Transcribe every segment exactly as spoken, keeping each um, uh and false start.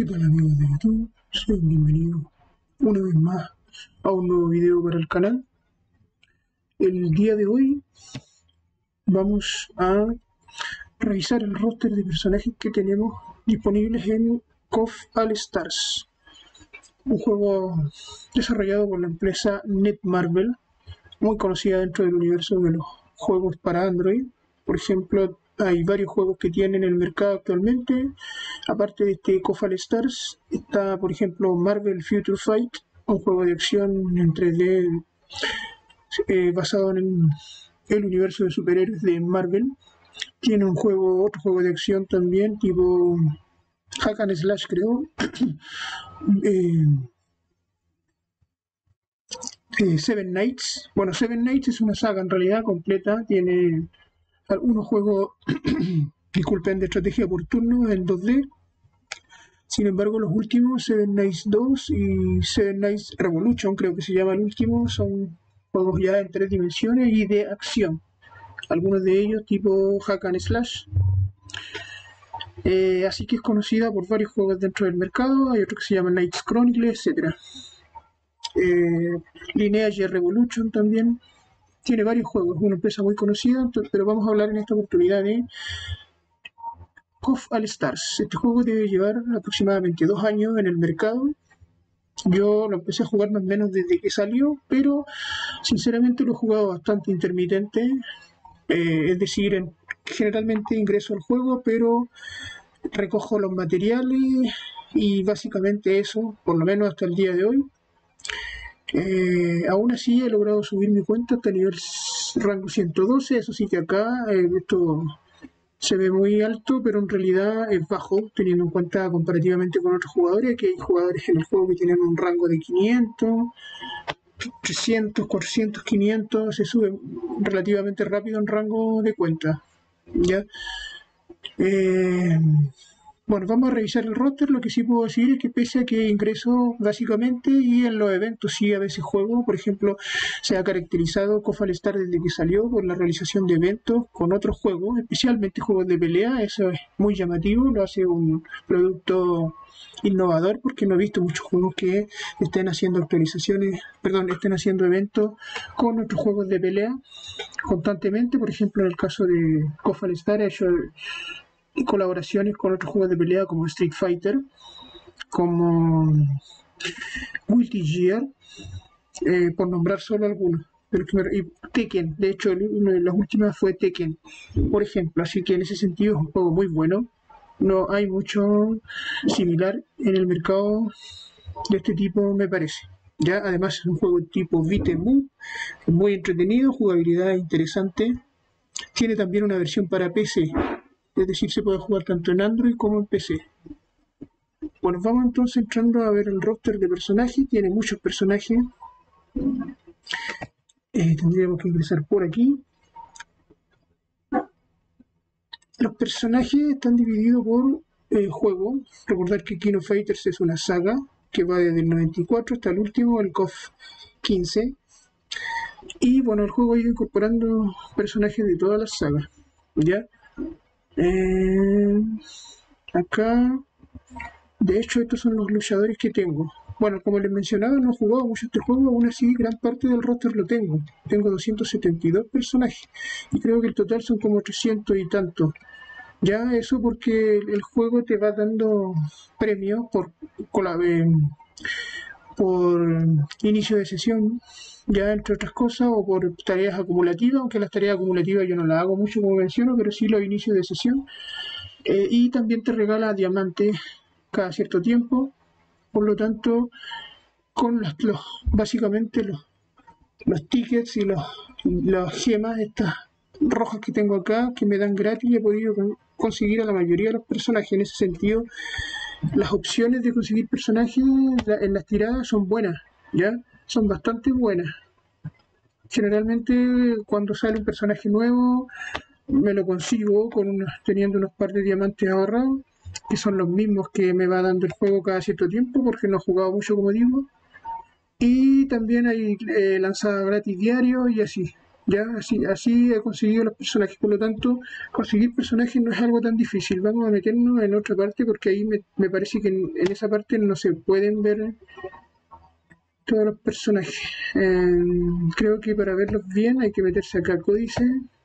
tal amigos de YouTube? Sean bienvenidos una vez más a un nuevo video para el canal. El día de hoy vamos a revisar el roster de personajes que tenemos disponibles en C O F All Stars, un juego desarrollado por la empresa Netmarble, muy conocida dentro del universo de los juegos para Android. Por ejemplo, hay varios juegos que tienen en el mercado actualmente. Aparte de este C O F All Stars, está por ejemplo Marvel Future Fight, un juego de acción en tres D eh, basado en el universo de superhéroes de Marvel. Tiene un juego, otro juego de acción también, tipo Hack and Slash, creo. eh, eh, Seven Knights. Bueno, Seven Knights es una saga en realidad completa. Tiene algunos juegos, disculpen, de estrategia por turno en dos D. Sin embargo, los últimos, Seven Knights dos y Seven Knights Revolution, creo que se llama el último, son juegos ya en tres dimensiones y de acción. Algunos de ellos tipo Hack and Slash. Eh, así que es conocida por varios juegos dentro del mercado. Hay otros que se llaman Knights Chronicle, etcétera. Eh, Lineage Revolution también. Tiene varios juegos, es una empresa muy conocida, entonces, pero vamos a hablar en esta oportunidad de C O F All Stars. Este juego debe llevar aproximadamente dos años en el mercado. Yo lo empecé a jugar más o menos desde que salió, pero sinceramente lo he jugado bastante intermitente. Eh, es decir, en, generalmente ingreso al juego, pero recojo los materiales y básicamente eso, por lo menos hasta el día de hoy. Eh, aún así he logrado subir mi cuenta hasta el nivel rango ciento doce, eso sí que acá eh, esto se ve muy alto, pero en realidad es bajo, teniendo en cuenta comparativamente con otros jugadores, que hay jugadores en el juego que tienen un rango de quinientos, trescientos, cuatrocientos, quinientos, se sube relativamente rápido en rango de cuenta, ¿ya? Eh, Bueno, vamos a revisar el roster. Lo que sí puedo decir es que pese a que ingreso básicamente y en los eventos sí a veces juego, por ejemplo, se ha caracterizado C O F All Stars desde que salió por la realización de eventos con otros juegos, especialmente juegos de pelea. Eso es muy llamativo, lo hace un producto innovador, porque no he visto muchos juegos que estén haciendo actualizaciones, perdón, estén haciendo eventos con otros juegos de pelea constantemente. Por ejemplo, en el caso de C O F All Stars, ha hecho y colaboraciones con otros juegos de pelea como Street Fighter, como Guilty Gear, eh, por nombrar solo algunos. Pero que me, y Tekken, de hecho, una de las últimas fue Tekken, por ejemplo. Así que en ese sentido es un juego muy bueno. No hay mucho similar en el mercado de este tipo, me parece. Ya, además es un juego tipo beat 'em up, muy entretenido, jugabilidad interesante. Tiene también una versión para P C. Es decir, se puede jugar tanto en Android como en P C. Bueno, vamos entonces entrando a ver el roster de personajes. Tiene muchos personajes. Eh, tendríamos que ingresar por aquí. Los personajes están divididos por eh, juego. Recordar que King of Fighters es una saga que va desde el noventa y cuatro hasta el último, el C O F quince. Y bueno, el juego ha ido incorporando personajes de todas las sagas. ¿Ya? Eh, acá, de hecho, estos son los luchadores que tengo. Bueno, como les mencionaba, no he jugado mucho este juego, aún así gran parte del roster lo tengo. Tengo doscientos setenta y dos personajes y creo que el total son como trescientos y tantos. Ya eso porque el juego te va dando premios por, por inicio de sesión, ya entre otras cosas, o por tareas acumulativas, aunque las tareas acumulativas yo no las hago mucho como menciono, pero sí los inicios de sesión. Eh, y también te regala diamantes cada cierto tiempo, por lo tanto, con los, los básicamente los, los tickets y los, las gemas estas rojas que tengo acá, que me dan gratis, he podido conseguir a la mayoría de los personajes. En ese sentido, las opciones de conseguir personajes en las tiradas son buenas, ¿ya? Son bastante buenas. Generalmente cuando sale un personaje nuevo me lo consigo con unos, teniendo unos par de diamantes ahorrados, que son los mismos que me va dando el juego cada cierto tiempo, porque no he jugado mucho, como digo. Y también hay eh, lanzada gratis diario y así. Ya, así, así he conseguido los personajes, por lo tanto, conseguir personajes no es algo tan difícil. Vamos a meternos en otra parte porque ahí me, me parece que en, en esa parte no se pueden ver todos los personajes. Eh, creo que para verlos bien hay que meterse acá, códice,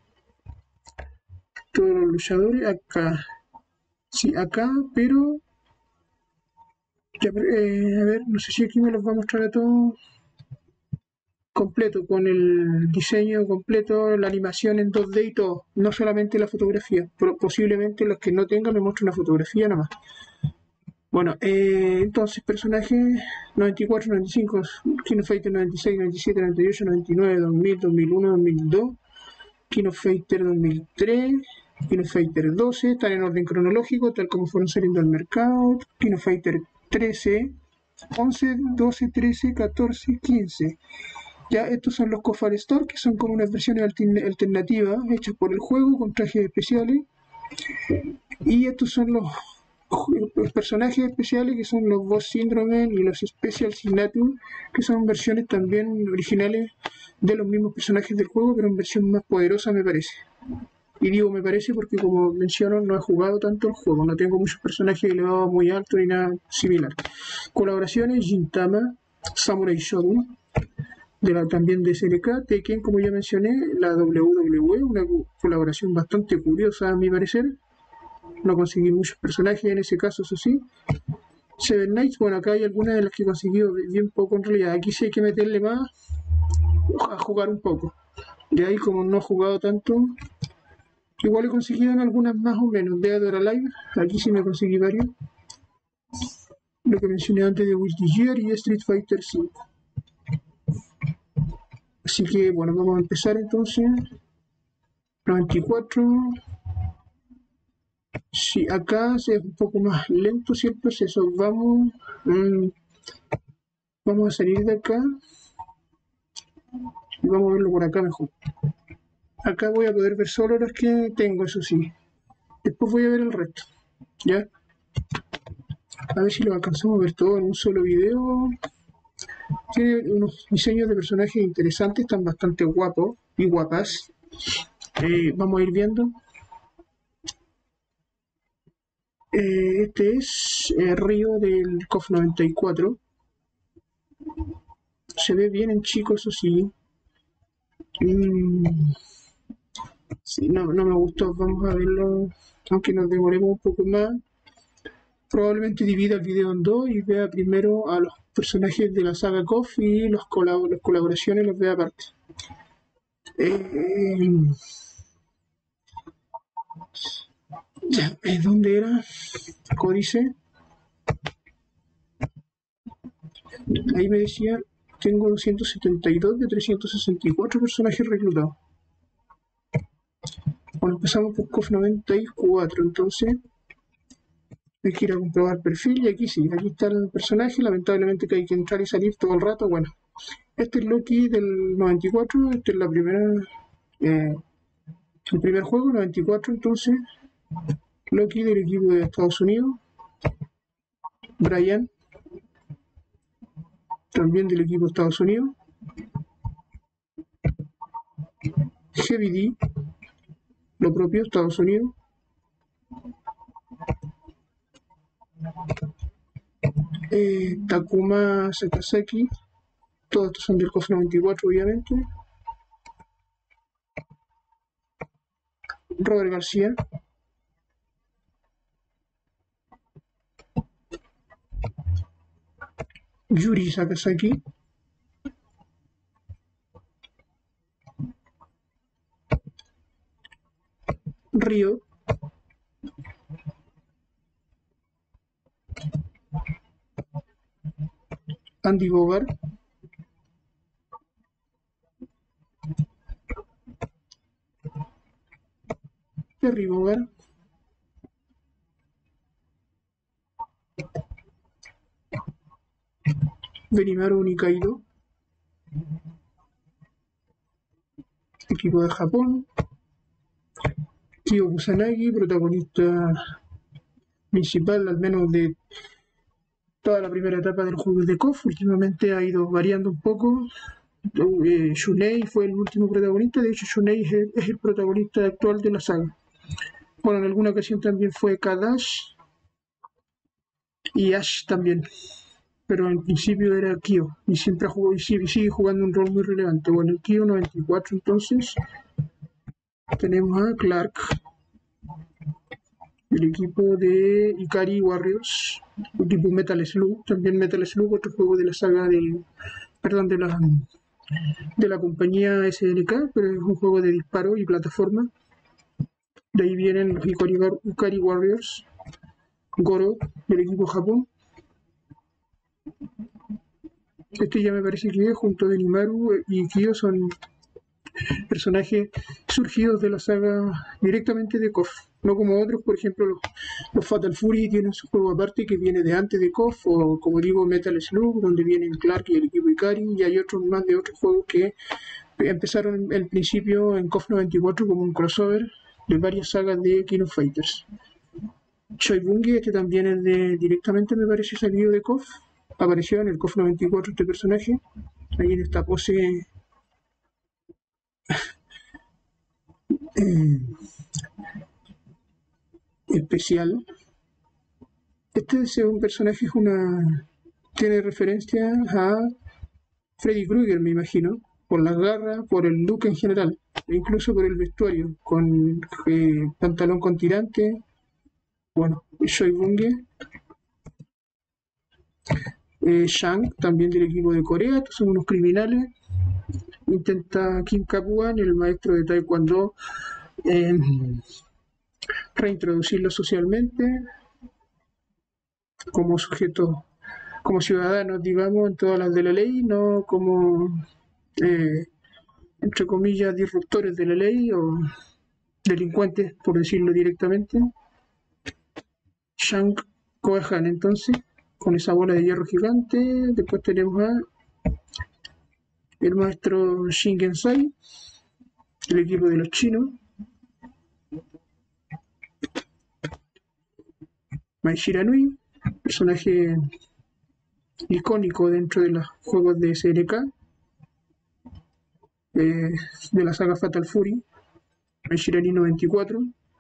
todos los luchadores, acá. Sí, acá, pero... ya, eh, a ver, no sé si aquí me los va a mostrar a todos completo, con el diseño completo, la animación en dos D y todo, no solamente la fotografía, pero posiblemente los que no tengan me muestren una fotografía nada más. Bueno, eh, entonces personajes noventa y cuatro, noventa y cinco, Kino Fighter noventa y seis, noventa y siete, noventa y ocho, noventa y nueve, dos mil, dos mil uno, dos mil dos, Kino Fighter dos mil tres, Kino Fighter doce, están en orden cronológico, tal como fueron saliendo al mercado, Kino Fighter trece, once, doce, trece, catorce, quince. Ya estos son los Kofar Store, que son como unas versiones alternativas hechas por el juego con trajes especiales. Y estos son los, los personajes especiales, que son los Boss Syndrome y los Special Signature, que son versiones también originales de los mismos personajes del juego, pero en versión más poderosa, me parece. Y digo me parece porque, como menciono, no he jugado tanto el juego, no tengo muchos personajes elevados muy altos ni nada similar. Colaboraciones: Gintama, Samurai Shodown, de la, también de S N K, Tekken, como ya mencioné, la W W E, una colaboración bastante curiosa a mi parecer. No conseguí muchos personajes en ese caso, eso sí. Seven Knights, bueno, acá hay algunas de las que he conseguido bien poco en realidad. Aquí sí hay que meterle más a jugar un poco. De ahí, como no he jugado tanto, igual he conseguido en algunas más o menos. Dead or Alive, aquí sí me conseguí varios. Lo que mencioné antes de Guilty Gear y Street Fighter cinco. Así que bueno, vamos a empezar entonces. noventa y cuatro. Sí, acá es un poco más lento, ¿sí? El proceso. Vamos, mmm, vamos a salir de acá y vamos a verlo por acá mejor. Acá voy a poder ver solo los que tengo, eso sí. Después voy a ver el resto, ¿ya? A ver si lo alcanzamos a ver todo en un solo video. Tiene unos diseños de personajes interesantes, están bastante guapos y guapas. Eh, vamos a ir viendo. Eh, este es eh, Río del C O F noventa y cuatro. Se ve bien en chico, eso sí. Mm, sí, no, no me gustó. Vamos a verlo, aunque nos demoremos un poco más. Probablemente divida el video en dos y vea primero a los personajes de la saga C O F y los colab las colaboraciones los vea aparte. Eh, ya, ¿dónde era? Códice. Ahí me decía, tengo doscientos setenta y dos de trescientos sesenta y cuatro personajes reclutados. Bueno, empezamos por C O F noventa y cuatro, entonces hay que ir a comprobar perfil y aquí sí, aquí está el personaje, lamentablemente que hay que entrar y salir todo el rato. Bueno, este es Loki del noventa y cuatro, este es la primera, eh, el primer juego, noventa y cuatro, entonces Loki del equipo de Estados Unidos, Brian también del equipo de Estados Unidos, Heavy D, lo propio, Estados Unidos, eh, Takuma Sakazaki, todos estos son del C O F noventa y cuatro obviamente, Robert García, Yuri Sakazaki, Ryo, Andy Bogart, Terry Bogart, Benimaru Nikaido, equipo de Japón, Kyo Kusanagi, protagonista principal al menos de toda la primera etapa del juego de C O F, últimamente ha ido variando un poco, Eh, Shunei fue el último protagonista, de hecho Shunei es el, es el protagonista actual de la saga. Bueno, en alguna ocasión también fue Kadash y Ash también, pero en principio era Kyo y siempre jugó y sigue, sigue jugando un rol muy relevante. Bueno, el Kyo noventa y cuatro entonces tenemos a Clark, el equipo de Ikari Warriors, el equipo Metal Slug, también Metal Slug, otro juego de la saga de, perdón, de la de la compañía S N K, pero es un juego de disparo y plataforma. De ahí vienen los Ikari, Ikari Warriors, Goro, del equipo Japón. Este ya me parece que junto de Nimaru y Kyo son personajes surgidos de la saga directamente de K O F, no como otros, por ejemplo los, los Fatal Fury tienen su juego aparte que viene de antes de K O F, o como digo Metal Slug, donde vienen Clark y el equipo Ikari, y hay otros más de otros juegos que empezaron al principio en K O F noventa y cuatro como un crossover de varias sagas de King of Fighters. Choi Bungie, este también es de directamente me parece salido de K O F, apareció en el K O F noventa y cuatro este personaje, ahí en esta pose eh, especial. Este es un personaje, es una tiene referencia a Freddy Krueger, me imagino, por las garras, por el look en general, e incluso por el vestuario, con eh, pantalón con tirante. Bueno, Choi Bungie. Eh, Shang, también del equipo de Corea, estos son unos criminales. Intenta Kim Kapuan, el maestro de Taekwondo, eh, reintroducirlo socialmente como sujetos, como ciudadanos, digamos, en todas las de la ley, no como, eh, entre comillas, disruptores de la ley o delincuentes, por decirlo directamente. Shang Koehan, entonces, con esa bola de hierro gigante. Después tenemos a el maestro Shingensai, el equipo de los chinos. Mai Shiranui, personaje icónico dentro de los juegos de S N K, eh, de la saga Fatal Fury. Mai Shiranui noventa y cuatro.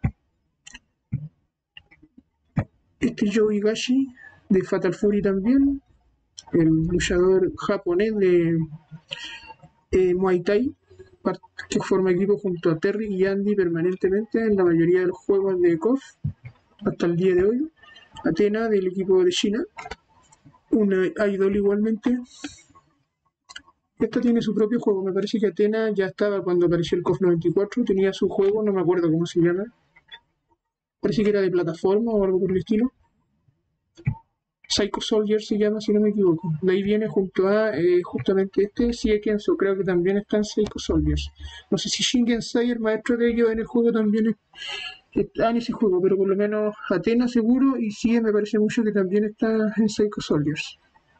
Este Joe Higashi, de Fatal Fury también, el luchador japonés de eh, Muay Thai, que forma equipo junto a Terry y Andy permanentemente en la mayoría de los juegos de K O F hasta el día de hoy. Athena, del equipo de China, una idol igualmente. Esta tiene su propio juego, me parece que Athena ya estaba cuando apareció el K O F noventa y cuatro, tenía su juego, no me acuerdo cómo se llama, parece que era de plataforma o algo por el estilo. Psycho Soldier se llama, si no me equivoco. De ahí viene junto a eh, justamente este Siekenso, creo que también está en Psycho Soldiers. No sé si Shingensai, el maestro de ellos en el juego, también está en ese juego, pero por lo menos Athena seguro, y sí me parece mucho que también está en Psycho Soldiers.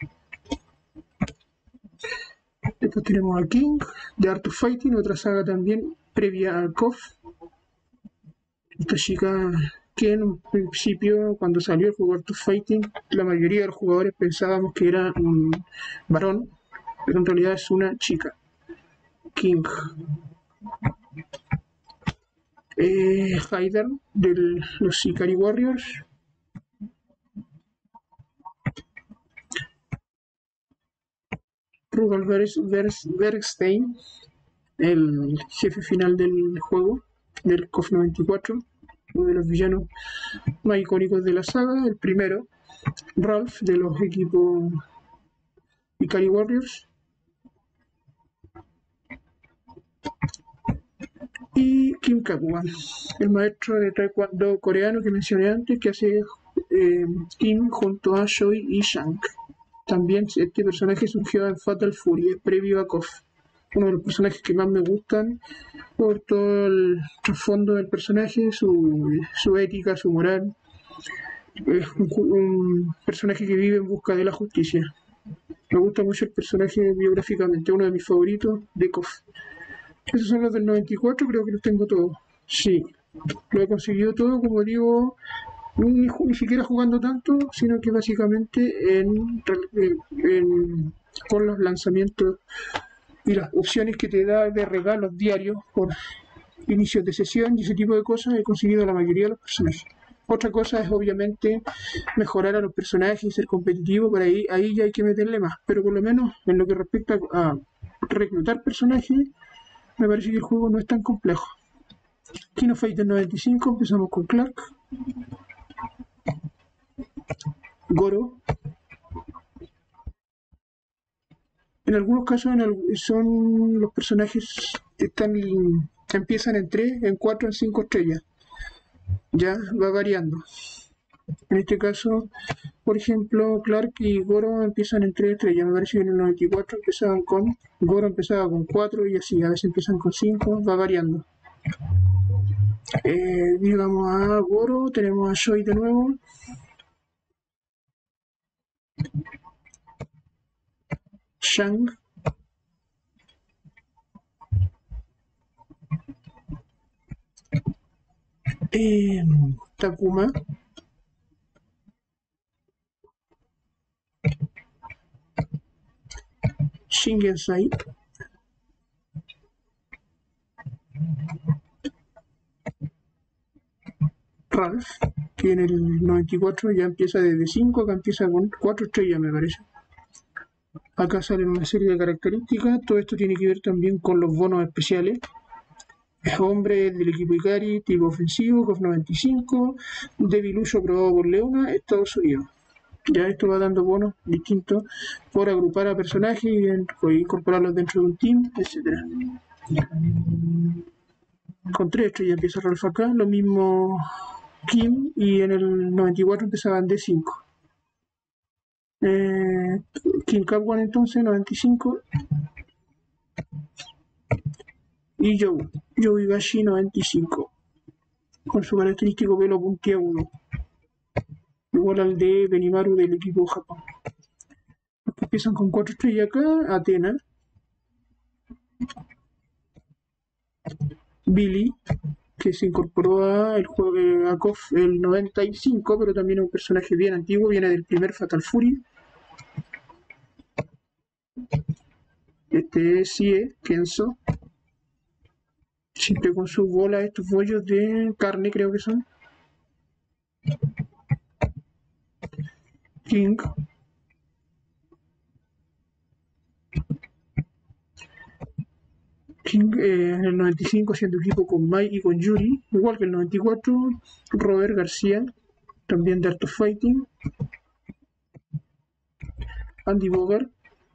Después tenemos a King, de Art of Fighting, otra saga también previa al K O F. Esta chica que en un principio, cuando salió el juego Art of Fighting, la mayoría de los jugadores pensábamos que era un varón, pero en realidad es una chica. King. Eh, Haidar, de los Ikari Warriors. Rugal Bergstein, el jefe final del juego, del K O F noventa y cuatro, uno de los villanos más icónicos de la saga, el primero. Ralph, de los equipos Ikari Warriors. Y Kim Kakuan, el maestro de taekwondo coreano que mencioné antes, que hace eh, Kim junto a Choi y Shang. También este personaje surgió en Fatal Fury, previo a K O F. Uno de los personajes que más me gustan por todo el trasfondo del personaje, su, su ética, su moral. Es un, un personaje que vive en busca de la justicia. Me gusta mucho el personaje biográficamente, uno de mis favoritos de K O F. Esos son los del noventa y cuatro, creo que los tengo todos. Sí, lo he conseguido todo, como digo, ni, ni siquiera jugando tanto, sino que básicamente en, en, con los lanzamientos y las opciones que te da de regalos diarios por inicios de sesión y ese tipo de cosas, he conseguido la mayoría de los personajes. Otra cosa es obviamente mejorar a los personajes y ser competitivo, por ahí, ahí ya hay que meterle más, pero por lo menos en lo que respecta a reclutar personajes, me parece que el juego no es tan complejo. King of Fighters noventa y cinco, empezamos con Clark, Goro. En algunos casos en son los personajes están empiezan en tres, en cuatro, en cinco estrellas. Ya va variando. En este caso, por ejemplo, Clark y Goro empiezan en tres estrellas. Me parece que en el noventa y cuatro empezaban con Goro empezaba con cuatro y así, a veces empiezan con cinco, va variando. Eh, digamos a Goro, tenemos a Joy de nuevo. Shang. Eh, Takuma. Shingensai. Ralph, que en el noventa y cuatro ya empieza desde cinco, acá empieza con cuatro estrellas me parece. Acá salen una serie de características, todo esto tiene que ver también con los bonos especiales. Es hombre del equipo Ikari, tipo ofensivo, C O F noventa y cinco, debilucho aprobado por Leona, Estados Unidos. Ya esto va dando bonos distintos por agrupar a personajes y incorporarlos dentro de un team, etcétera. Con tres estrellas empieza Ralph acá, lo mismo Kim, y en el noventa y cuatro empezaban D cinco. Eh, King Capwan entonces, noventa y cinco. Y Joe, Joe Higashi, noventa y cinco. Con su característico pelo puntiagudo. Igual al de Benimaru del equipo Japón. Los que empiezan con cuatro estrellas acá, Athena. Billy, que se incorporó a el juego a C O F el noventa y cinco, pero también es un personaje bien antiguo, viene del primer Fatal Fury. Este es Sie, Kenzo, siempre con sus bolas, estos bollos de carne creo que son. King. King eh, en el noventa y cinco haciendo equipo con Mike y con Yuri, igual que el noventa y cuatro. Robert García, también de Art of Fighting. Andy Bogart.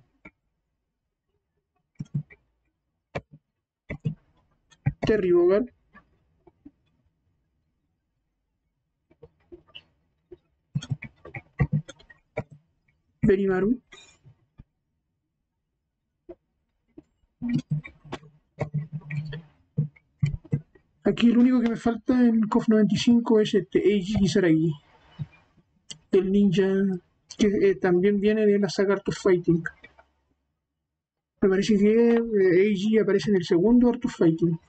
Terry Bogard. Benimaru. Aquí el único que me falta en C O F noventa y cinco es este Eiji Kisaragi, el ninja que eh, también viene de la saga Art of Fighting. Me parece que eh, Eiji aparece en el segundo Art of Fighting.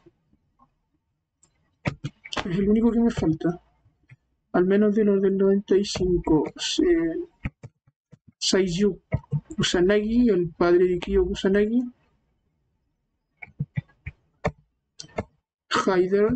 Es el único que me falta. Al menos de los del noventa y cinco. Eh, Saizu Kusanagi, el padre de Kyo Kusanagi. Haider.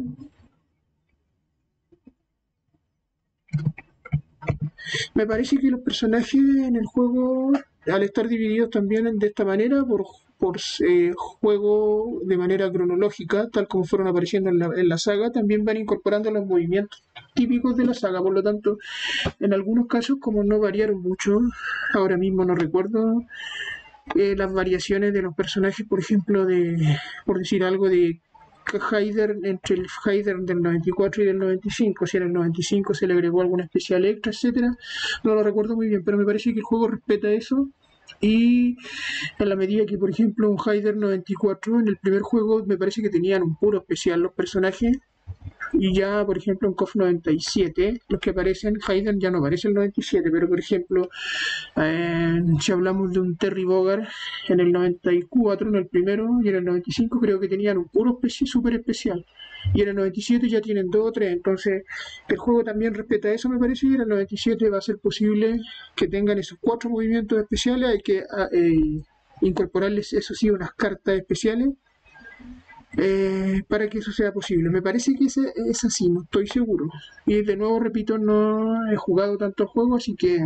Me parece que los personajes en el juego, al estar divididos también de esta manera, por, por eh, juego de manera cronológica, tal como fueron apareciendo en la, en la saga, también van incorporando los movimientos típicos de la saga. Por lo tanto, en algunos casos, como no variaron mucho, ahora mismo no recuerdo eh, las variaciones de los personajes, por ejemplo, de por decir algo de Haider, entre el Haider del noventa y cuatro y del noventa y cinco, si en el noventa y cinco se le agregó alguna especial extra, etcétera, no lo recuerdo muy bien, pero me parece que el juego respeta eso. Y en la medida que, por ejemplo, un Haider noventa y cuatro en el primer juego me parece que tenían un puro especial los personajes, y ya, por ejemplo, en C O F noventa y siete, los que aparecen, Haider ya no aparece el noventa y siete, pero por ejemplo, eh, si hablamos de un Terry Bogard en el noventa y cuatro, en el primero, y en el noventa y cinco creo que tenían un puro especie super especial, y en el noventa y siete ya tienen dos o tres, entonces el juego también respeta eso, me parece, y en el noventa y siete va a ser posible que tengan esos cuatro movimientos especiales. Hay que eh, incorporarles, eso sí, unas cartas especiales eh, para que eso sea posible. Me parece que ese, es así, no estoy seguro. Y de nuevo, repito, no he jugado tanto el juego, así que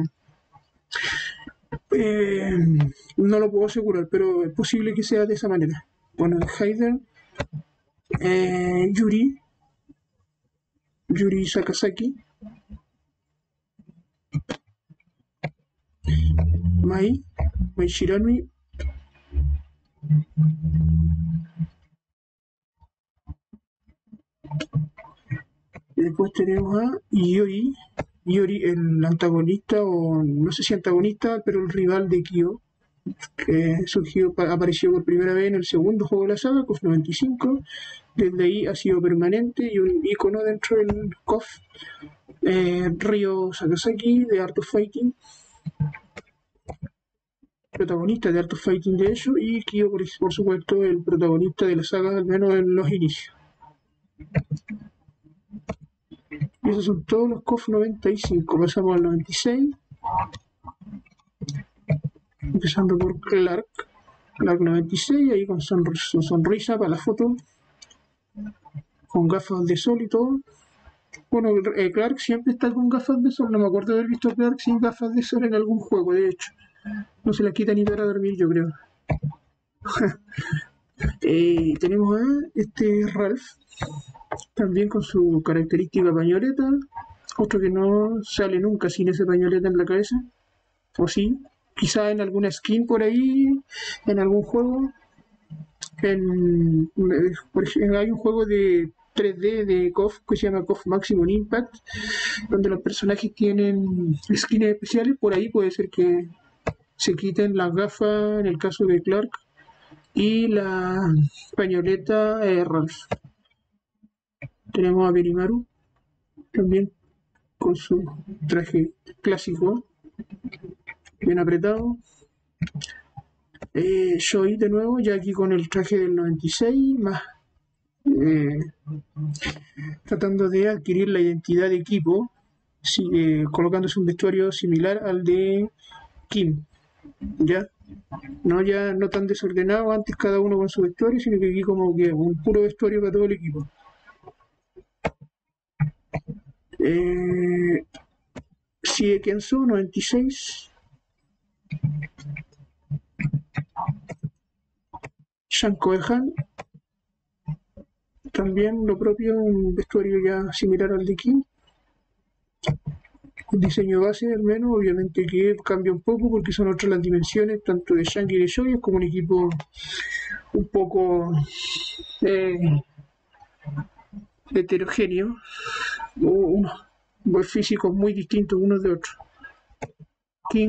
eh, no lo puedo asegurar, pero es posible que sea de esa manera. Bueno, Haider, eh, Yuri, Yuri Sakazaki, Mai, Mai Shirami, después tenemos a Yori, Yori, el antagonista, o no sé si antagonista, pero el rival de Kyo, que surgió, apareció por primera vez en el segundo juego de la saga, C O F noventa y cinco. Desde ahí ha sido permanente y un icono dentro del C O F. Eh, Ryo Sakazaki de Art of Fighting, protagonista de Art of Fighting de hecho, y Kyo, por, por supuesto, el protagonista de la saga, al menos en los inicios. Y esos son todos los C O F noventa y cinco. Pasamos al noventa y seis. Empezando por Clark. Clark noventa y seis, ahí con sonr su sonrisa para la foto. Con gafas de sol y todo. Bueno, eh, Clark siempre está con gafas de sol. No me acuerdo de haber visto a Clark sin gafas de sol en algún juego, de hecho. No se las quita ni para dormir, yo creo. eh, tenemos a este Ralph. También con su característica pañoleta. Otro que no sale nunca sin ese pañoleta en la cabeza. O sí, quizá en alguna skin por ahí, en algún juego. En, por ejemplo, hay un juego de tres D de C O F que se llama C O F Maximum Impact, donde los personajes tienen skins especiales. Por ahí puede ser que se quiten las gafas en el caso de Clark y la pañoleta eh, Ralph. Tenemos a Benimaru también con su traje clásico bien apretado. eh, Joy de nuevo, ya aquí con el traje del noventa y seis, más eh, tratando de adquirir la identidad de equipo, si, eh, colocándose un vestuario similar al de Kim, ya no ya no tan desordenado antes cada uno con su vestuario, sino que aquí como que un puro vestuario para todo el equipo. eh, Sigue Kenzo noventa y seis, Shanko Ehan, también lo propio, un vestuario ya similar al de Kim. El diseño base al menos, obviamente que cambia un poco porque son otras las dimensiones, tanto de Shanky y de Joy, es como un equipo un poco eh, heterogéneo, unos físicos muy distintos unos de otros. King,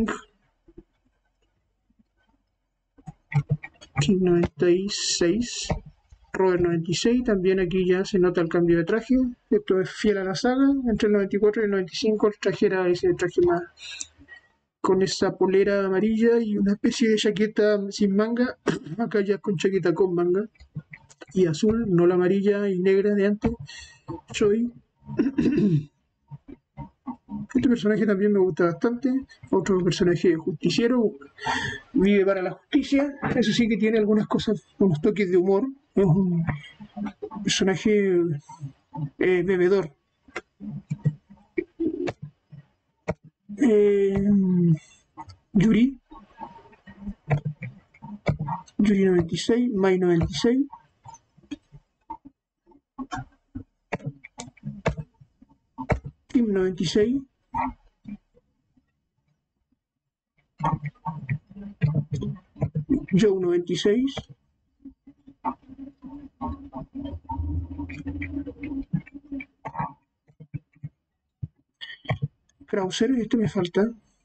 King noventa y seis, Robert noventa y seis, también aquí ya se nota el cambio de traje. Esto es fiel a la saga. Entre el noventa y cuatro y el noventa y cinco el traje era ese traje más con esa polera amarilla y una especie de chaqueta sin manga. Acá ya con chaqueta con manga y azul, no la amarilla y negra de antes. Choi. Este personaje también me gusta bastante. Otro personaje justiciero, vive para la justicia. Eso sí que tiene algunas cosas, unos toques de humor. Es un personaje eh, bebedor. Eh, Yuri. Yuri noventa y seis, Mai noventa y seis. Kim noventa y seis. Joe noventa y seis. Krauser, este me falta.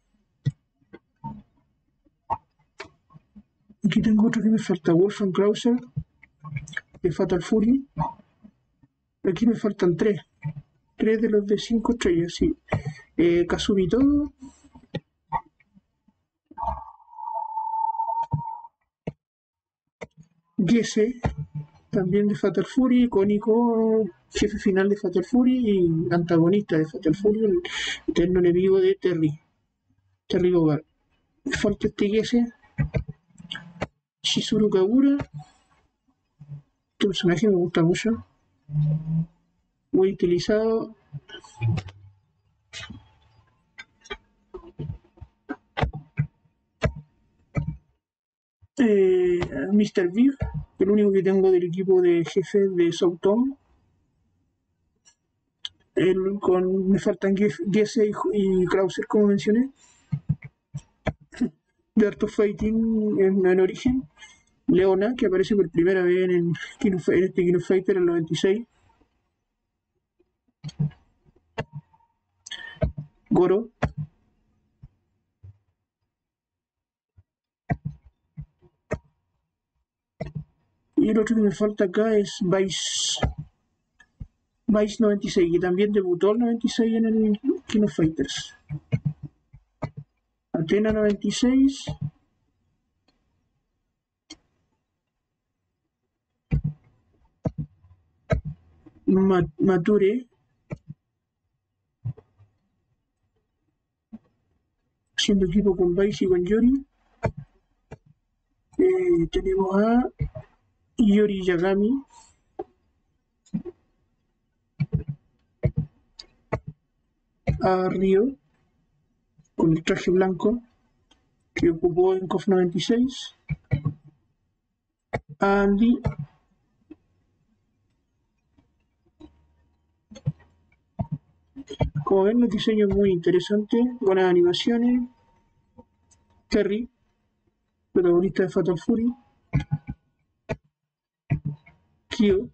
Aquí tengo otro que me falta, Wolfgang Krauser, de Fatal Fury. Aquí me faltan tres. Tres de los de cinco estrellas, sí. Eh, Kazumi Todo. Giese, también de Fatal Fury, icónico jefe final de Fatal Fury y antagonista de Fatal Fury, el eterno enemigo de Terry, Terry Bogard. Me falta este Giese. Shizuru Kagura. Este personaje me gusta mucho. Muy utilizado. Eh, mister Beef, el único que tengo del equipo de jefes de Southtown. El, con, me faltan Giese y, y Krauser, como mencioné. De Art of Fighting en, en origen. Leona, que aparece por primera vez en, el King of, en este King of Fighter en el noventa y seis. Goro. Y el otro que me falta acá es Vice. Vice noventa y seis, que también debutó el noventa y seis en el King of Fighters. Athena noventa y seis. Mature. Haciendo equipo con Vice y con Yori. Eh, tenemos a Yori Yagami. A Ryo, con el traje blanco, que ocupó en C O F noventa y seis. A Andy. Como ven, los diseños muy interesantes, buenas animaciones. Terry, protagonista de Fatal Fury. Kyo.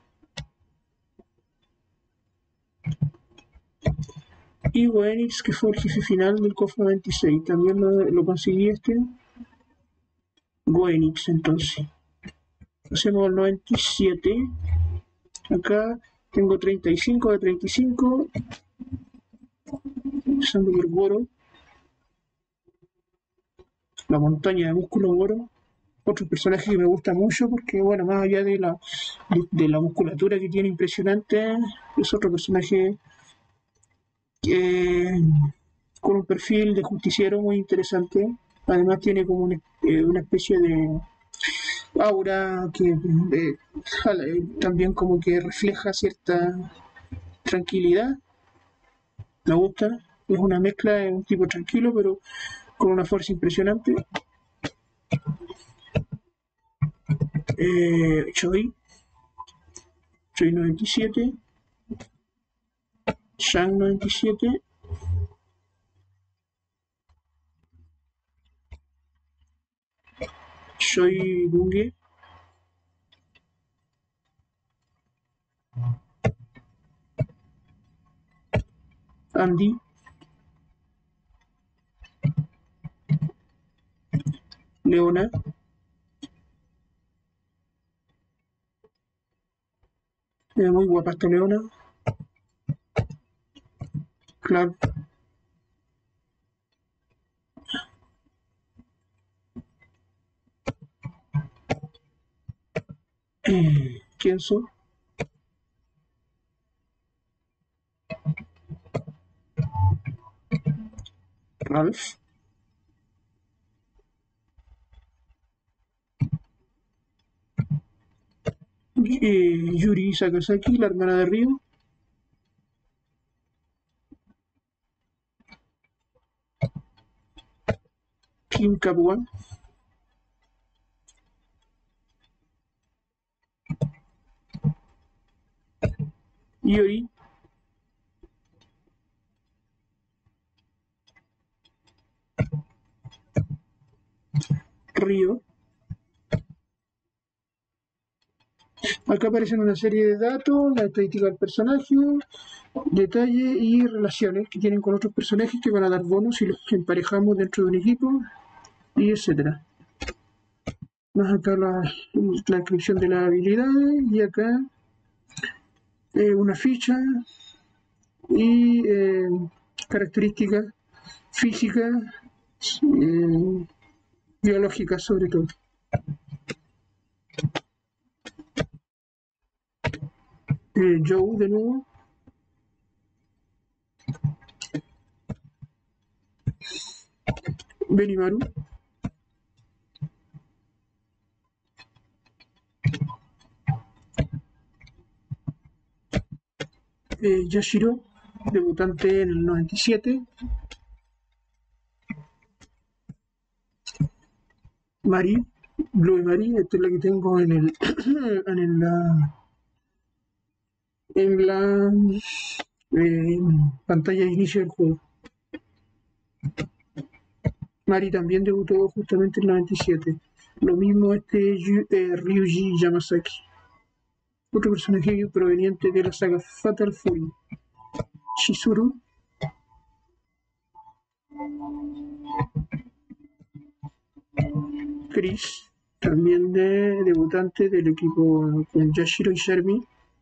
Y Goenix, que fue el jefe final del C O F noventa y seis. También lo, lo conseguí este. Goenix, entonces. Hacemos el noventa y siete. Acá tengo treinta y cinco de treinta y cinco. Empezando por Goro. La montaña de músculo Goro. Otro personaje que me gusta mucho porque, bueno, más allá de la, de, de la musculatura que tiene impresionante, es otro personaje que, con un perfil de justiciero muy interesante. Además tiene como una, eh, una especie de aura que eh, también como que refleja cierta tranquilidad. Me gusta. Es una mezcla de un tipo tranquilo, pero con una fuerza impresionante. Eh, Choi. Choi noventa y siete. Shang noventa y siete. Choi Bunge. Andy. Leona. Eh, muy guapa esta Leona. Clark. Eh, Kenzo. Ralph. Eh, Yuri Sakazaki, la hermana de Ryo. Kim Kapuan. Yori. Ryo. Acá aparecen una serie de datos, la estadística del personaje, detalles y relaciones que tienen con otros personajes que van a dar bonos si los emparejamos dentro de un equipo, y etcétera. Más acá la, la descripción de las habilidades, y acá eh, una ficha y eh, características físicas, eh, biológicas sobre todo. Eh, Joe de nuevo. Benimaru. eh, Yashiro, debutante en el noventa y siete. Mari, Blue y Mari, esta es la que tengo en el en el, la, en la eh, pantalla de inicio del juego. Mari también debutó justamente en el noventa y siete. Lo mismo este eh, Ryuji Yamasaki, otro personaje proveniente de la saga Fatal Fury. Chizuru, Chris, también de debutante del equipo con Yashiro y Shermi.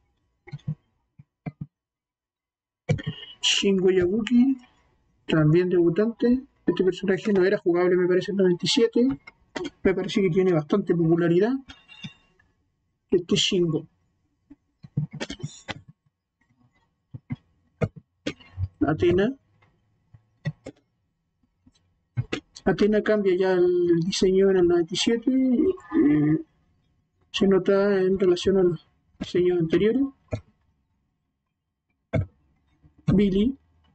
Shingo Yabuki, también debutante. Este personaje no era jugable, me parece, en el noventa y siete. Me parece que tiene bastante popularidad. Este Shingo. Atena. Atena cambia ya el diseño en el noventa y siete. Eh, se nota en relación a los diseños anteriores. Billy.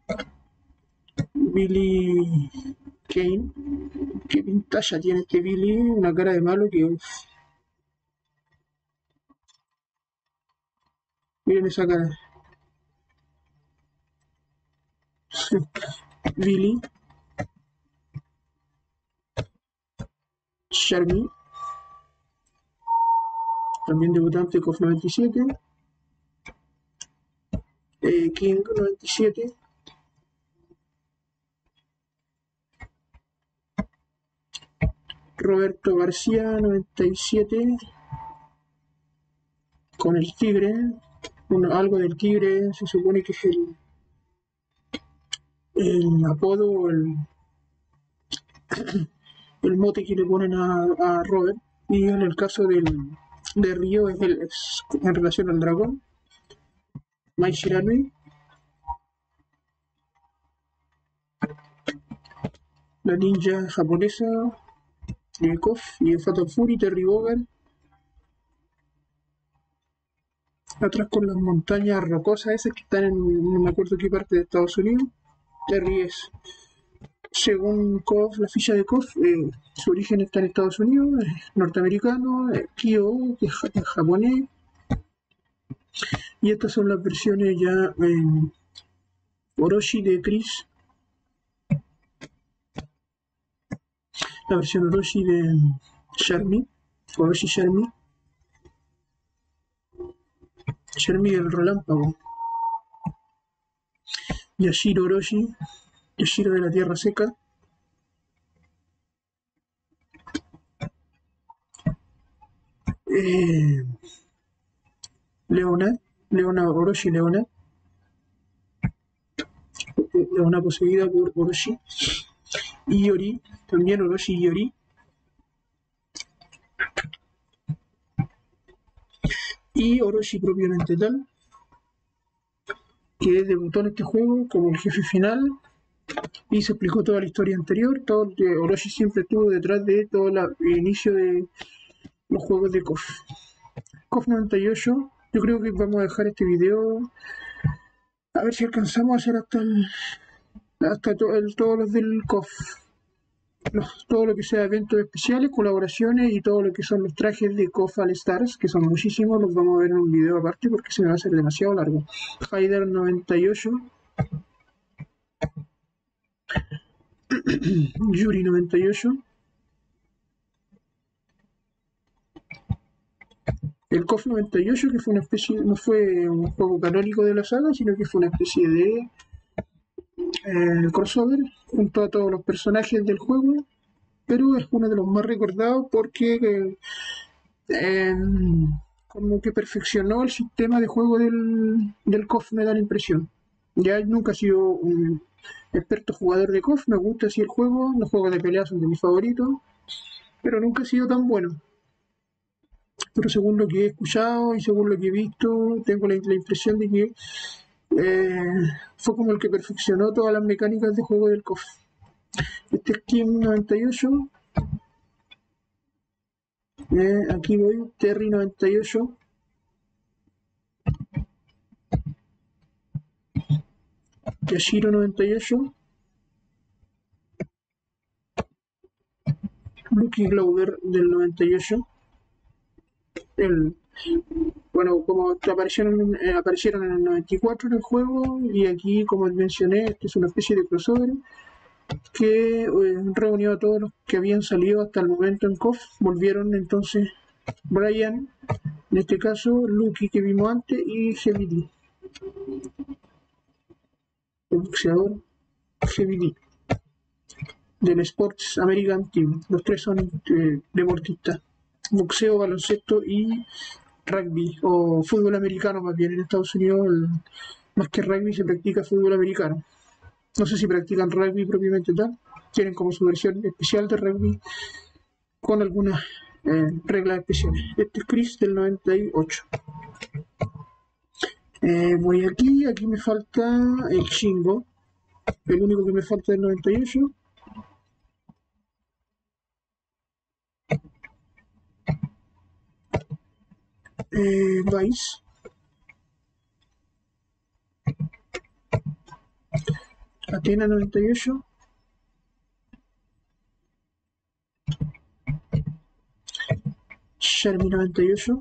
Billy Kane. Qué pintalla tiene este Billy. Una cara de malo que... Uf. Miren esa cara. Billy. Sharmy. También debutante C O F noventa y siete. Eh, King noventa y siete. Roberto García noventa y siete. Con el tigre. Bueno, algo del tigre se supone que es el, el apodo, el, el mote que le ponen a, a Robert. Y en el caso del, de Ryo es, el, es en relación al dragón. Mai Shiranui. La ninja japonesa de C O F y en Fatal Fury, Terry Bogard. Atrás con las montañas rocosas esas que están en no me acuerdo qué parte de Estados Unidos. Terry es, según C O F, la ficha de C O F, eh, su origen está en Estados Unidos, es norteamericano, eh, Kyo, que es, es japonés. Y estas son las versiones ya en Orochi de Chris. La versión Orochi de Sharmy. Orochi Sharmy. Sharmy del relámpago. Yashiro Orochi. Yashiro de la tierra seca. Eh, Leona. Leona Orochi Leona. Leona poseída por Orochi. Iori. También Orochi Iori. Y Orochi propiamente tal, que debutó en este juego como el jefe final y se explicó toda la historia anterior. Todo, eh, Orochi siempre estuvo detrás de todo la, el inicio de los juegos de C O F. C O F noventa y ocho, yo creo que vamos a dejar este video a ver si alcanzamos a hacer hasta el, hasta to, el, todos los del C O F. Los, todo lo que sea eventos especiales, colaboraciones y todo lo que son los trajes de C O F All Stars, que son muchísimos, los vamos a ver en un video aparte porque se me va a hacer demasiado largo. Haider noventa y ocho. Yuri noventa y ocho. El C O F noventa y ocho, que fue una especie, no fue un juego canónico de la saga, sino que fue una especie de eh, crossover junto a todos los personajes del juego, pero es uno de los más recordados porque eh, eh, como que perfeccionó el sistema de juego del, del C O F, me da la impresión. Ya nunca he sido un experto jugador de C O F, me gusta así el juego, los juegos de pelea son de mis favoritos, pero nunca he sido tan bueno. Pero según lo que he escuchado y según lo que he visto, tengo la, la impresión de que eh, fue como el que perfeccionó todas las mecánicas de juego del C O F. Este es Kim noventa y ocho. Eh, aquí voy, Terry noventa y ocho. Yashiro noventa y ocho, Lucky Glauber del noventa y ocho, el, bueno, como aparecieron, eh, aparecieron en el noventa y cuatro en el juego, y aquí, como mencioné, este es una especie de crossover que eh, reunió a todos los que habían salido hasta el momento en K O F. Volvieron entonces Brian, en este caso Lucky que vimos antes, y Heavy D, el boxeador Heavy D del Sports American Team. Los tres son eh, deportistas: boxeo, baloncesto y rugby, o fútbol americano más bien. En Estados Unidos, el, más que rugby, se practica fútbol americano. No sé si practican rugby propiamente tal, tienen como su versión especial de rugby con algunas eh, reglas especiales. Este es Chris del noventa y ocho. Eh, voy aquí, aquí me falta el Shingo, el único que me falta del noventa y ocho. Eh, Vice. Atena noventa y ocho. Shermie noventa y ocho.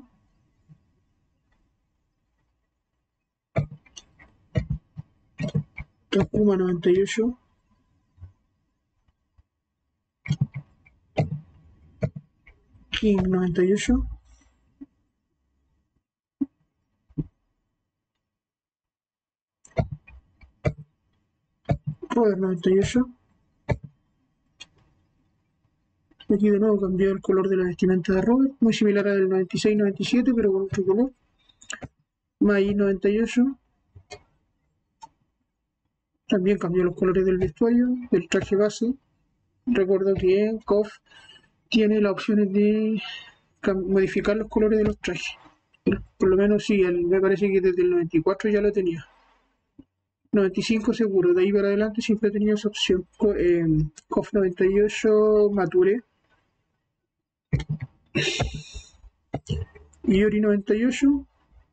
Takuma noventa y ocho. King noventa y ocho. Robert noventa y ocho. Aquí de nuevo cambió el color de la vestimenta de Robert, muy similar al del noventa y seis noventa y siete, pero con otro color. Mai noventa y ocho. También cambió los colores del vestuario, del traje base. Recuerdo que en K O F tiene las opciones de modificar los colores de los trajes. Por lo menos sí, el, me parece que desde el noventa y cuatro ya lo tenía. noventa y cinco seguro, de ahí para adelante siempre he tenido esa opción. Eh, K O F noventa y ocho Mature. Iori noventa y ocho.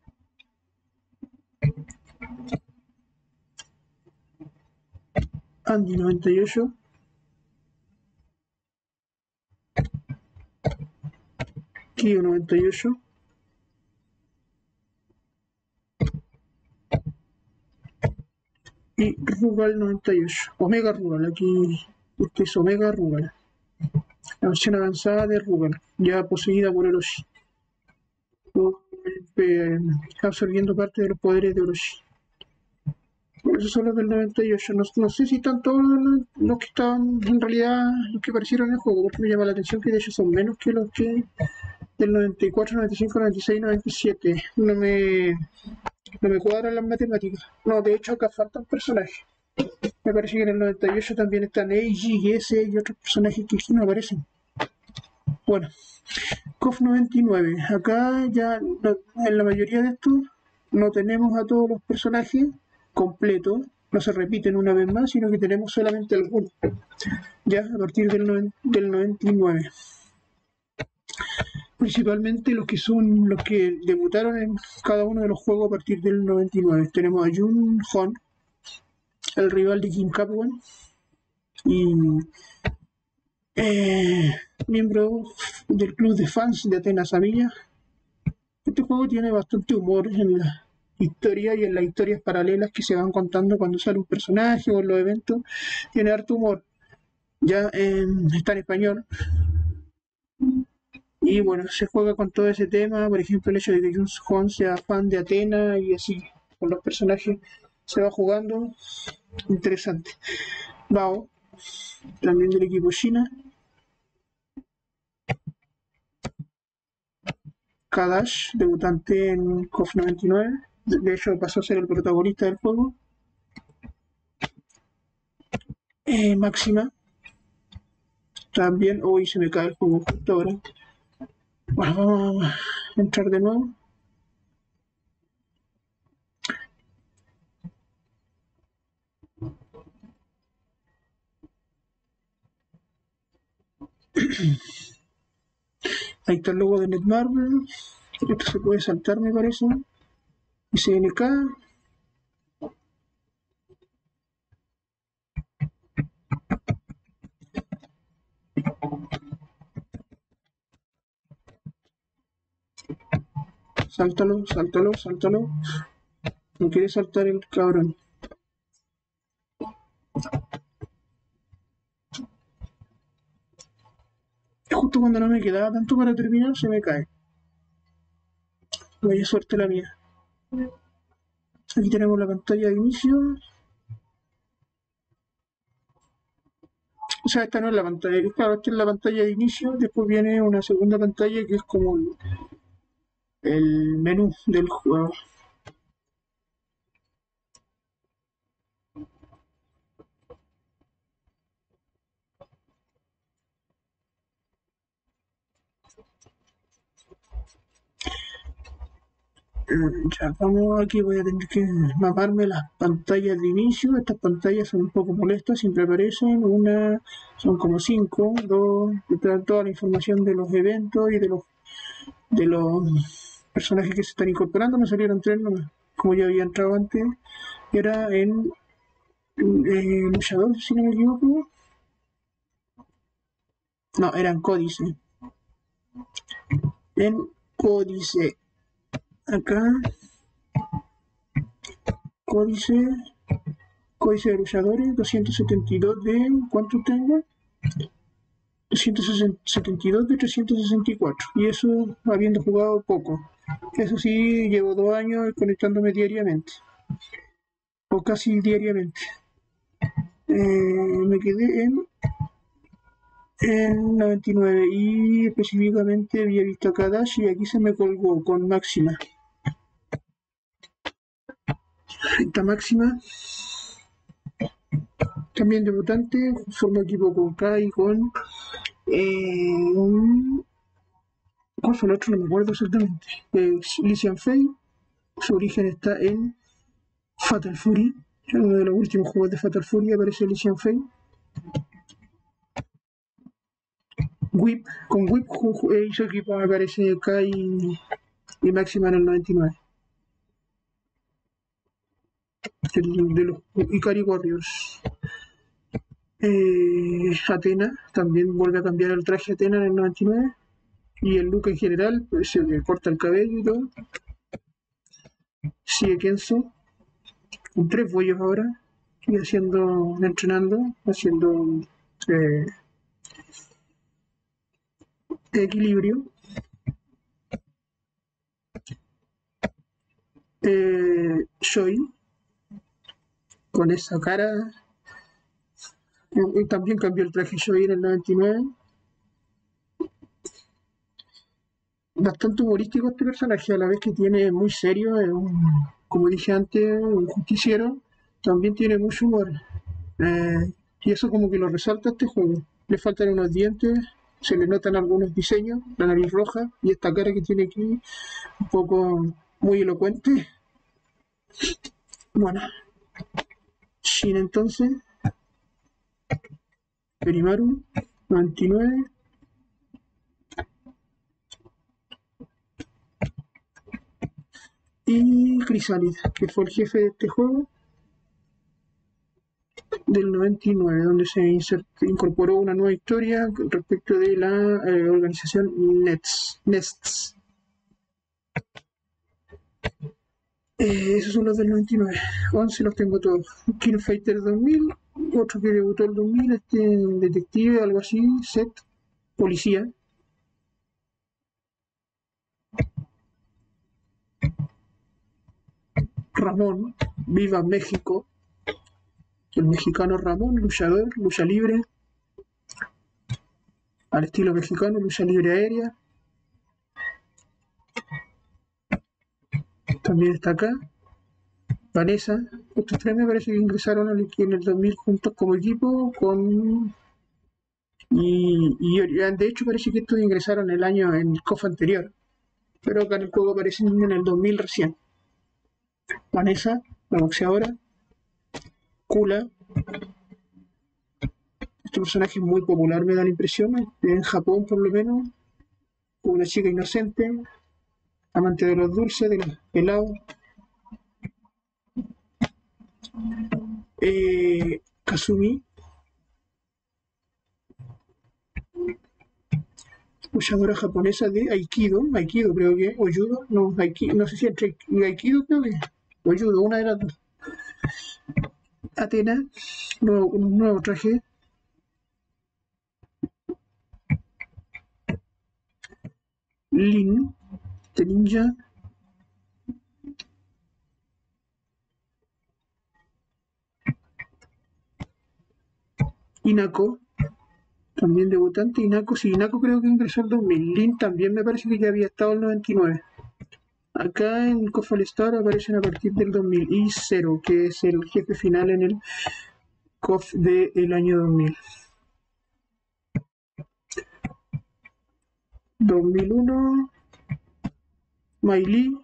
Andy noventa y ocho. Kyo noventa y ocho. Y Rugal noventa y ocho. Omega Rugal, aquí este es Omega Rugal. La versión avanzada de Rugal, ya poseída por Orochi, eh, absorbiendo parte de los poderes de Orochi. Por eso son los del noventa y ocho. No, no sé si están todos los, los que estaban en realidad, los que aparecieron en el juego, porque me llama la atención que de hecho son menos que los que del noventa y cuatro, noventa y cinco, noventa y seis, noventa y siete. No me, no me cuadran las matemáticas. No, de hecho acá faltan personajes. Me parece que en el noventa y ocho también están Eiji y S y otros personajes que aquí no aparecen. Bueno, K O F noventa y nueve. Acá ya no, en la mayoría de estos no tenemos a todos los personajes completos, no se repiten una vez más, sino que tenemos solamente algunos, ya a partir del, del noventa y nueve. Principalmente los que son los que debutaron en cada uno de los juegos a partir del noventa y nueve. Tenemos a Jun Hon, el rival de Kim Capwan, y eh, miembro del club de fans de Atenas Samilla. Este juego tiene bastante humor en la historia y en las historias paralelas que se van contando cuando sale un personaje o en los eventos. Tiene harto humor. Ya eh, está en español. Y bueno, se juega con todo ese tema. Por ejemplo, el hecho de que Jun Hon sea fan de Atenas y así. Con los personajes se va jugando. Interesante. Bao, también del equipo China. Kadash, debutante en K O F noventa y nueve. De hecho, pasó a ser el protagonista del juego. Eh, Máxima. También, hoy se me cae el juego justo ahora. Bueno, vamos a entrar de nuevo. Ahí está el logo de Netmarble. Esto se puede saltar, me parece. S N K. Sáltalo, sáltalo, sáltalo. No quiere saltar el cabrón. Y justo cuando no me quedaba tanto para terminar, se me cae. Vaya suerte la mía. Aquí tenemos la pantalla de inicio. O sea, esta no es la pantalla, claro, esta es la pantalla de inicio. Después viene una segunda pantalla que es como el, el menú del juego. Ya vamos, aquí voy a tener que maparme las pantallas de inicio. Estas pantallas son un poco molestas, siempre aparecen. Una, son como cinco, dos, que te dan toda la información de los eventos y de los de los personajes que se están incorporando. Me salieron tres nomás, como ya había entrado antes. Era en eh, luchador, si no me equivoco. No, era en códice. En códice. Acá, códice. Códice de luchadores, doscientos setenta y dos de... ¿Cuánto tengo? doscientos setenta y dos de trescientos sesenta y cuatro. Y eso habiendo jugado poco. Eso sí, llevo dos años conectándome diariamente. O casi diariamente. Eh, me quedé en, en noventa y nueve y específicamente había visto a Kadash y aquí se me colgó con Máxima. Esta Máxima, también debutante, forma equipo con Kai y con... Eh, un, ¿Cuál fue el otro? No me acuerdo exactamente. Eh, Lysian Fei. Su origen está en Fatal Fury. En uno de los últimos juegos de Fatal Fury aparece Lysian Fei. Whip. Con Whip eh, hizo equipo, me parece, Kai y, y Máxima en el noventa y nueve. El, de los Ikari Warriors. Eh, Atena también vuelve a cambiar el traje Atena en el noventa y nueve. Y el look en general, pues, se le corta el cabello y todo. Sigue Kenzo, con tres bollos ahora, y haciendo, entrenando, haciendo eh, equilibrio. Eh, Joy, con esa cara, eh, también cambió el traje Joy en el noventa y nueve. Bastante humorístico este personaje, a la vez que tiene muy serio, es un, como dije antes, un justiciero, también tiene mucho humor. Eh, y eso como que lo resalta este juego. Le faltan unos dientes, se le notan algunos diseños, la nariz roja y esta cara que tiene aquí, un poco muy elocuente. Bueno, Shin entonces, Benimaru, noventa y nueve. Y Chrysalis, que fue el jefe de este juego del noventa y nueve, donde se incorporó una nueva historia respecto de la eh, organización Nets, Nests. Eh, esos son los del noventa y nueve. once los tengo todos. King Fighter dos mil, otro que debutó el dos mil, este detective, algo así, set, policía. Ramón, Viva México. El mexicano Ramón, luchador, lucha libre. Al estilo mexicano, lucha libre aérea. También está acá. Vanessa, estos tres me parece que ingresaron en el dos mil juntos como equipo con... Y, y, de hecho parece que estos ingresaron el año en el C O F anterior, pero acá en el juego aparecen en el dos mil recién. Vanessa, la boxeadora. Kula, este personaje es muy popular, me da la impresión, en Japón por lo menos, una chica inocente, amante de los dulces, de los helados. Eh, Kazumi, luchadora japonesa de Aikido, Aikido creo que, o Judo, no, Aikido, no sé si entre Aikido creo que, o Judo, una de las dos. Atena, nuevo, un nuevo traje. Lin, de ninja. Inako, también debutante. Inako, sí, Inako creo que ingresó en dos mil. Lin también me parece que ya había estado en el noventa y nueve. Acá en K O F All Star aparecen a partir del dos mil. Y Zero, que es el jefe final en el K O F del año dos mil. dos mil uno, Mai Lee,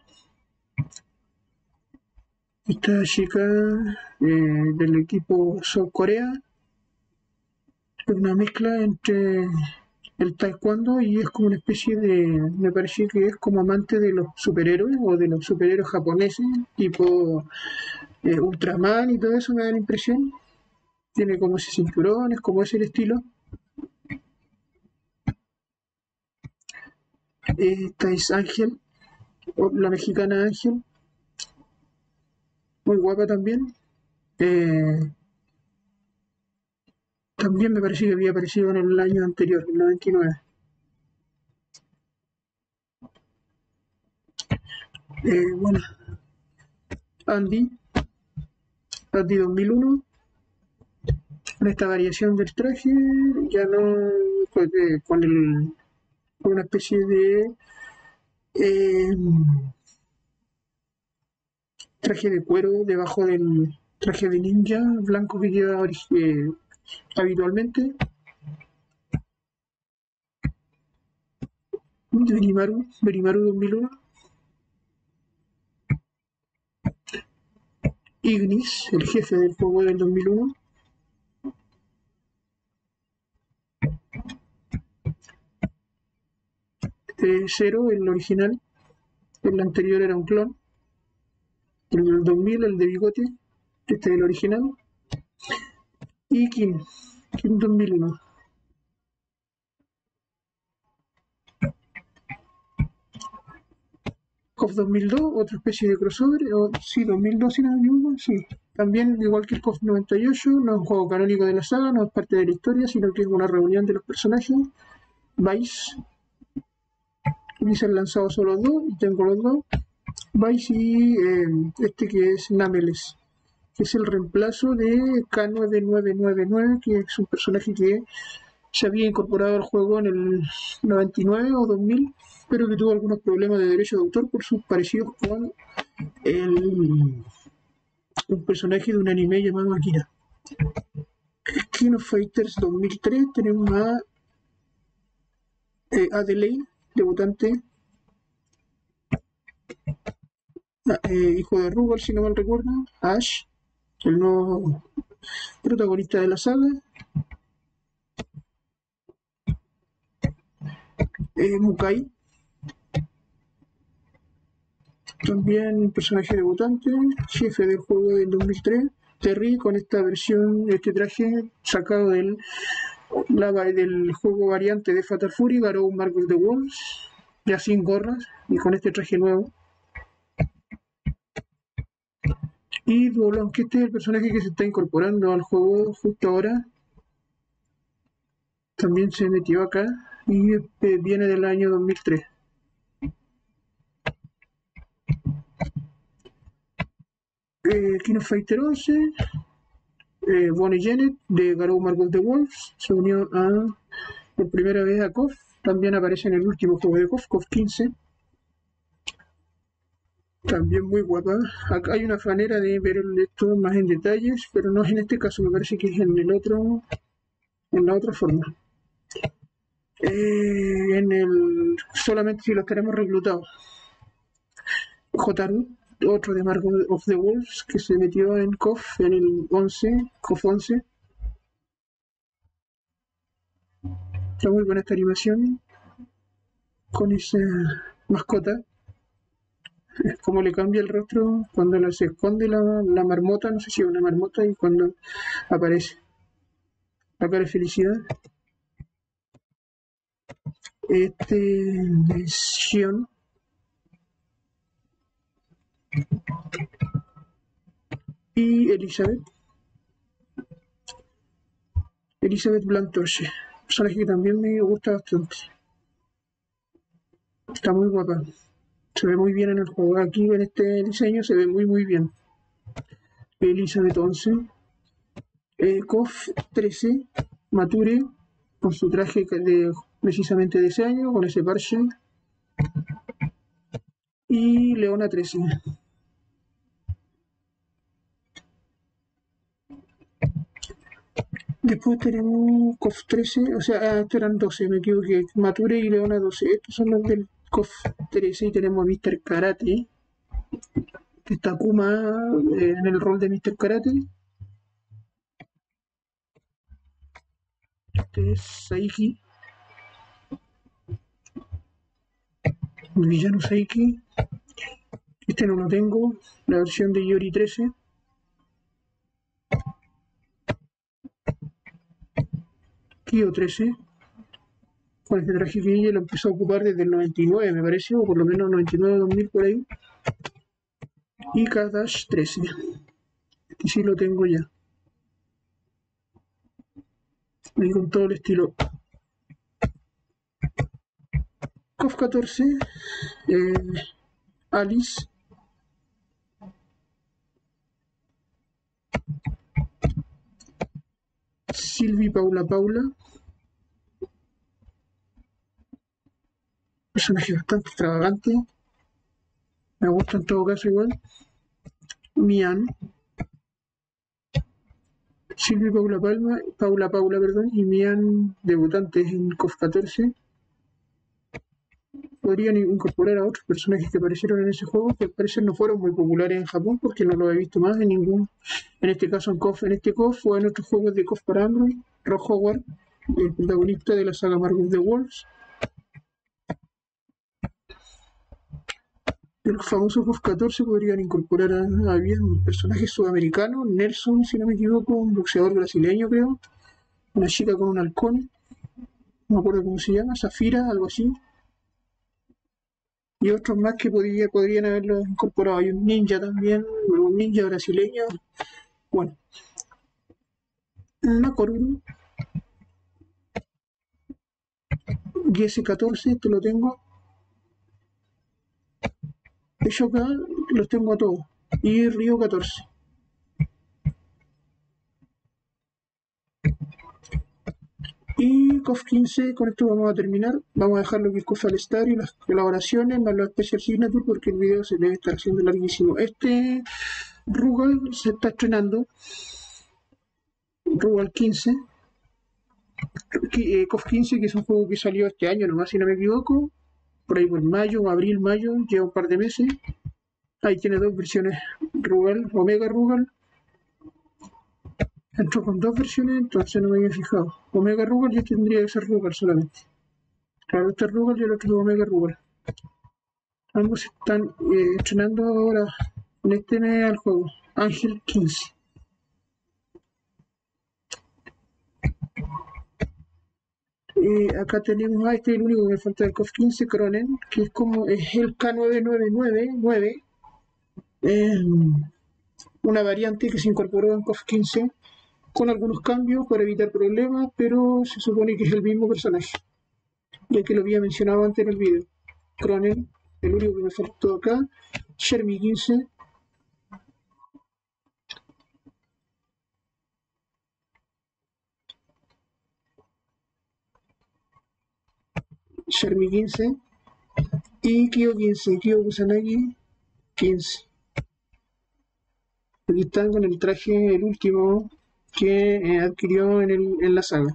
esta chica eh, del equipo South Corea, es una mezcla entre el taekwondo y es como una especie de, me parece que es como amante de los superhéroes o de los superhéroes japoneses, tipo eh, Ultraman y todo eso me da la impresión. Tiene como ese cinturón, es como ese el estilo. Esta es Ángel, la mexicana Ángel, muy guapa también. Eh, también me parece que había aparecido en el año anterior, el noventa y nueve. Eh, bueno, Andy, Andy dos mil uno, con esta variación del traje, ya no pues, eh, con, el, con una especie de eh, traje de cuero debajo del traje de ninja blanco que lleva eh, habitualmente. Berimaru, Berimaru dos mil uno. Ignis, el jefe del juego del dos mil uno. Eh, Zero, el original. El anterior era un clon. El del dos mil, el de bigote. Este es el original. Y Kim, Kim dos mil uno. K O F dos mil dos, otra especie de crossover, o, sí, dos mil dos si no me equivoco, sí. También, igual que el K O F noventa y ocho, no es un juego canónico de la saga, no es parte de la historia, sino que es una reunión de los personajes. Vice, aquí se han lanzado solo dos, y tengo los dos. Vice y eh, este que es Nameles, que es el reemplazo de K nueve nueve nueve nueve, que es un personaje que se había incorporado al juego en el noventa y nueve o dos mil, pero que tuvo algunos problemas de derecho de autor por sus parecidos con el, un personaje de un anime llamado Akira. King of Fighters dos mil tres, tenemos a eh, Adelaide, debutante, eh, hijo de Rugal, si no mal recuerdo, Ash, el nuevo protagonista de la saga, eh, Mukai, también un personaje debutante, jefe del juego del dos mil tres, Terry con esta versión, este traje sacado del, la, del juego variante de Fatal Fury, Garou Mark of the Wolves, ya sin gorras y con este traje nuevo. Y Duolong, que este es el personaje que se está incorporando al juego justo ahora, también se metió acá y eh, viene del año dos mil tres. Eh, King of Fighter once, eh, Bonnie Janet de Garou Mark of the Wolves se unió a, por primera vez a K O F, también aparece en el último juego de K O F, K O F quince, también muy guapa. Acá hay una manera de ver esto más en detalles, pero no es en este caso, me parece que es en el otro, en la otra forma. Eh, en el solamente si los tenemos reclutados. Jotaru, otro de Mark of the Wolves que se metió en K O F en el once, K O F once. Está muy buena esta animación con esa mascota. Como le cambia el rostro cuando la, se esconde la, la marmota, no sé si es una marmota, y cuando aparece la cara de felicidad. Este es Shion. Y Elizabeth. Elizabeth Blantorche. Personaje que también me gusta bastante. Está muy guapa. Se ve muy bien en el juego. Aquí en este diseño se ve muy muy bien. Elizabeth once. Eh, Kof trece. Mature. Con su traje de precisamente de ese año. Con ese parche. Y Leona trece. Después tenemos Kof trece, o sea, estos eran doce, me equivoqué. Mature y Leona doce. Estos son los del Kof trece y tenemos a mister Karate. Que está Kuma eh, en el rol de mister Karate. Este es Saiki. El villano Saiki. Este no lo tengo. La versión de Yori trece. Kyo trece. Con este traje que ella lo empezó a ocupar desde el noventa y nueve, me parece, o por lo menos noventa y nueve dos mil por ahí. Y Kadash trece. Este sí lo tengo ya. Ahí con todo el estilo. Kof catorce. Eh, Alice. Sylvie Paula Paula. Personaje bastante extravagante. Me gusta en todo caso igual. Mian. Sylvie Paula Palma, Paula Paula, perdón, y Mian debutantes en Kof catorce. Podrían incorporar a otros personajes que aparecieron en ese juego que al parecer no fueron muy populares en Japón porque no lo he visto más en ningún, en este caso en Kof, en este Kof o en otros juegos de Kof para Android. Ron Howard, el protagonista de la saga Marvel The Wolves. De los famosos Kof catorce podrían incorporar a, a bien un personaje sudamericano, Nelson, si no me equivoco, un boxeador brasileño creo, una chica con un halcón, no me acuerdo cómo se llama, Zafira, algo así. Y otros más que podría, podrían haberlos incorporado. Hay un ninja también, un ninja brasileño. Bueno, Nakoruru. Y ese catorce, este lo tengo. Ellos acá los tengo a todos. Y Río catorce. Y Kof quince, con esto vamos a terminar. Vamos a dejar lo que es Kof All Star y las colaboraciones, más los Special Signature, porque el video se debe estar haciendo larguísimo. Este Rugal se está estrenando. Rugal quince. Eh, Kof quince, que es un juego que salió este año nomás, si no me equivoco. Por ahí por mayo, abril, mayo, lleva un par de meses. Ahí tiene dos versiones Rugal, Omega Rugal. Entró con dos versiones, entonces no me había fijado. Omega Rugal ya tendría que ser Rugal solamente. Claro, este es Rugal y el otro es Omega Rugal. Ambos están eh, estrenando ahora en este mes al juego. Ángel quince. Eh, acá tenemos, ah, este es el único que me falta del Kof quince, Cronen, que es como es el K nueve nueve nueve. Eh, una variante que se incorporó en Kof quince con algunos cambios para evitar problemas, pero se supone que es el mismo personaje, ya que lo había mencionado antes en el video. Cronen, el único que me faltó acá. Shermie quince. Shermie quince. Y Kyo quince, Kyo Kusanagi quince. Aquí están con el traje, el último que eh, adquirió en, el, en la saga.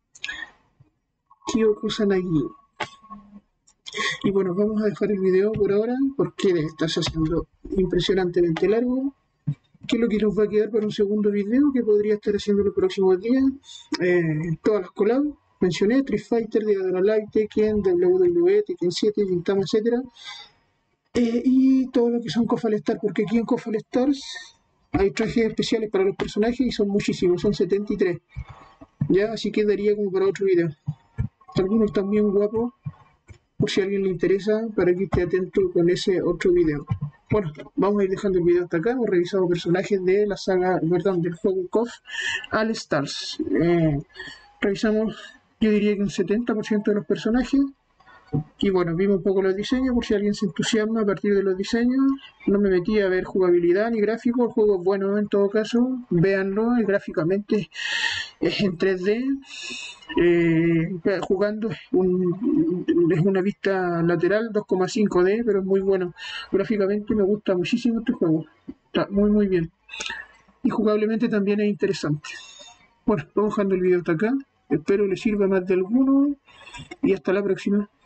Kyo Kusanagi. Y bueno, vamos a dejar el video por ahora porque está haciendo impresionantemente largo. ¿Qué es lo que nos va a quedar para un segundo video que podría estar haciendo los próximos días? Eh, todas las collabs. Mencioné Street Fighter, Dead or Alive, Tekken, W W E, Tekken siete, Gintama, etcétera. Eh, y todo lo que son Kof All Star, porque aquí en Kof All Stars hay trajes especiales para los personajes y son muchísimos, son setenta y tres. Ya, así que daría como para otro video. Algunos también guapos, por si a alguien le interesa, para que esté atento con ese otro video. Bueno, vamos a ir dejando el video hasta acá. Hemos revisado personajes de la saga, perdón, del juego K O F All Stars. Eh, revisamos, yo diría que un setenta por ciento de los personajes. Y bueno, vimos un poco los diseños, por si alguien se entusiasma a partir de los diseños. No me metí a ver jugabilidad ni gráfico, el juego es bueno en todo caso, véanlo, gráficamente es en tres D, eh, jugando es, un, es una vista lateral dos coma cinco D, pero es muy bueno. Gráficamente me gusta muchísimo este juego, está muy muy bien. Y jugablemente también es interesante. Bueno, vamos dejando el video hasta acá, espero les sirva más de alguno y hasta la próxima.